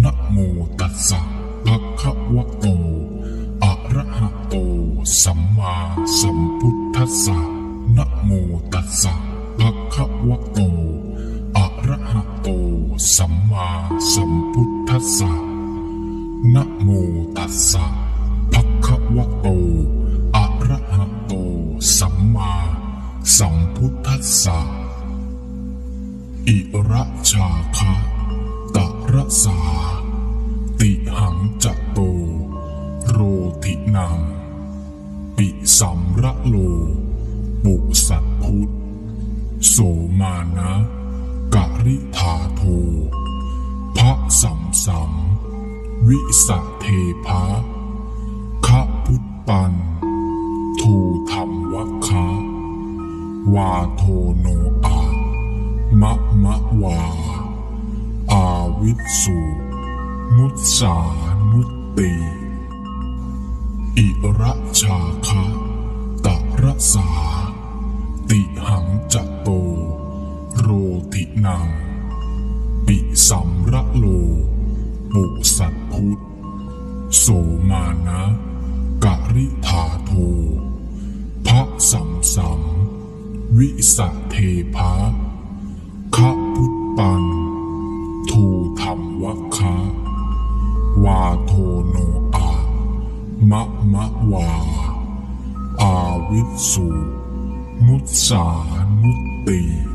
นะโมตัสสะภะคะวะโตอะระหะโตสัมมาสัมพุทธัสสะนะโมตัสสะภะคะวะโตอะระหะโตสัมมาสัมพุทธัสสะนะโมตัสสะภะคะวะโตอะระหะโตสัมมาสัมพุทธัสสะอิระชาคะตระสาติหังจะโตโรทินังปิสัมระโลปุสัตพุทธโสมานะกริธาโทภะสัมสัมวิสะเทภะคะพุทปันทูธรรมวัคคะวาโทโนอามะมะวาอาวิสสุนุสสานุตติอิระชาคะตระสาติหังจะโตโรทินังปิสัมระโลปุสัตพุทธโสมานะกริธาโทภะสัมสัมวิสะเทภะคะพุทปันทูธรรมวัคคะวาโทโนอามะมะวาอาวิสสุนุสสานุตติ